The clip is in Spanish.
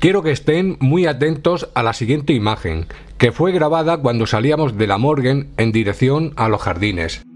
Quiero que estén muy atentos a la siguiente imagen, que fue grabada cuando salíamos de la morgue en dirección a los jardines.